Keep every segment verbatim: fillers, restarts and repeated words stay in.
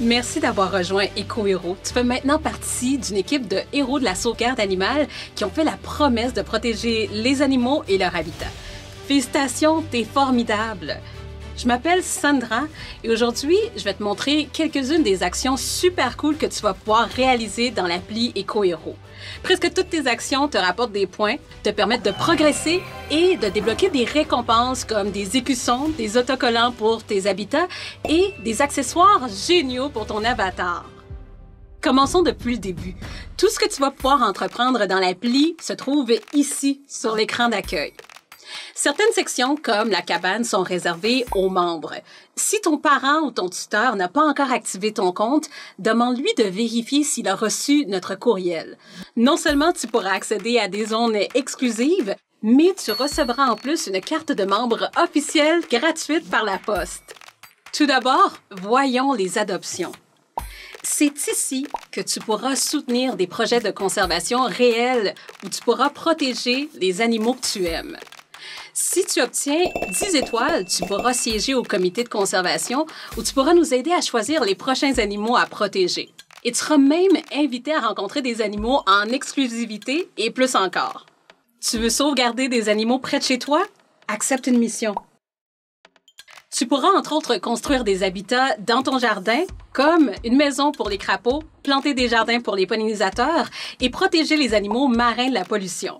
Merci d'avoir rejoint Éco-Héros. Tu fais maintenant partie d'une équipe de héros de la sauvegarde animale qui ont fait la promesse de protéger les animaux et leur habitat. Félicitations, t'es formidable! Je m'appelle Sandra et aujourd'hui, je vais te montrer quelques-unes des actions super cool que tu vas pouvoir réaliser dans l'appli Éco-Héros. Presque toutes tes actions te rapportent des points, te permettent de progresser et de débloquer des récompenses comme des écussons, des autocollants pour tes habitats et des accessoires géniaux pour ton avatar. Commençons depuis le début. Tout ce que tu vas pouvoir entreprendre dans l'appli se trouve ici, sur l'écran d'accueil. Certaines sections, comme la cabane, sont réservées aux membres. Si ton parent ou ton tuteur n'a pas encore activé ton compte, demande-lui de vérifier s'il a reçu notre courriel. Non seulement tu pourras accéder à des zones exclusives, mais tu recevras en plus une carte de membre officielle gratuite par la poste. Tout d'abord, voyons les adoptions. C'est ici que tu pourras soutenir des projets de conservation réels où tu pourras protéger les animaux que tu aimes. Si tu obtiens dix étoiles, tu pourras siéger au comité de conservation où tu pourras nous aider à choisir les prochains animaux à protéger. Et tu seras même invité à rencontrer des animaux en exclusivité et plus encore. Tu veux sauvegarder des animaux près de chez toi? Accepte une mission. Tu pourras entre autres construire des habitats dans ton jardin, comme une maison pour les crapauds, planter des jardins pour les pollinisateurs et protéger les animaux marins de la pollution.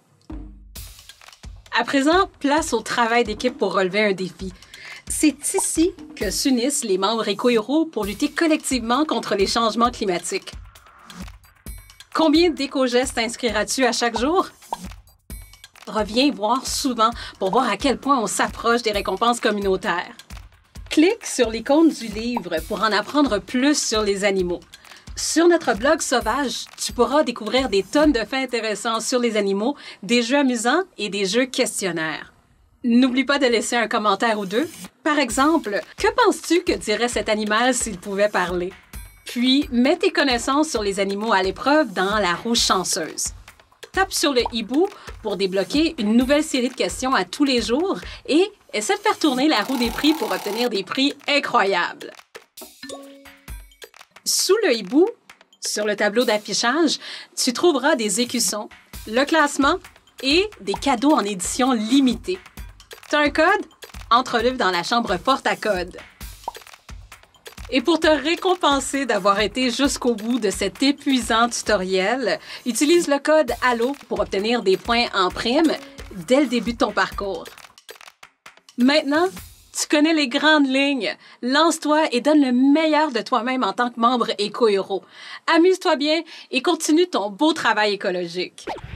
À présent, place au travail d'équipe pour relever un défi. C'est ici que s'unissent les membres Éco-Héros pour lutter collectivement contre les changements climatiques. Combien d'éco-gestes t'inscriras-tu à chaque jour? Reviens voir souvent pour voir à quel point on s'approche des récompenses communautaires. Clique sur l'icône du livre pour en apprendre plus sur les animaux. Sur notre blog Sauvage, tu pourras découvrir des tonnes de faits intéressants sur les animaux, des jeux amusants et des jeux questionnaires. N'oublie pas de laisser un commentaire ou deux. Par exemple, que penses-tu que dirait cet animal s'il pouvait parler? Puis, mets tes connaissances sur les animaux à l'épreuve dans la roue chanceuse. Tape sur le hibou pour débloquer une nouvelle série de questions à tous les jours et essaie de faire tourner la roue des prix pour obtenir des prix incroyables. Sous le hibou, sur le tableau d'affichage, tu trouveras des écussons, le classement et des cadeaux en édition limitée. Tu as un code? Entre-le dans la chambre forte à code. Et pour te récompenser d'avoir été jusqu'au bout de cet épuisant tutoriel, utilise le code ALLO pour obtenir des points en prime dès le début de ton parcours. Maintenant, tu connais les grandes lignes. Lance-toi et donne le meilleur de toi-même en tant que membre Éco-Héros. Amuse-toi bien et continue ton beau travail écologique.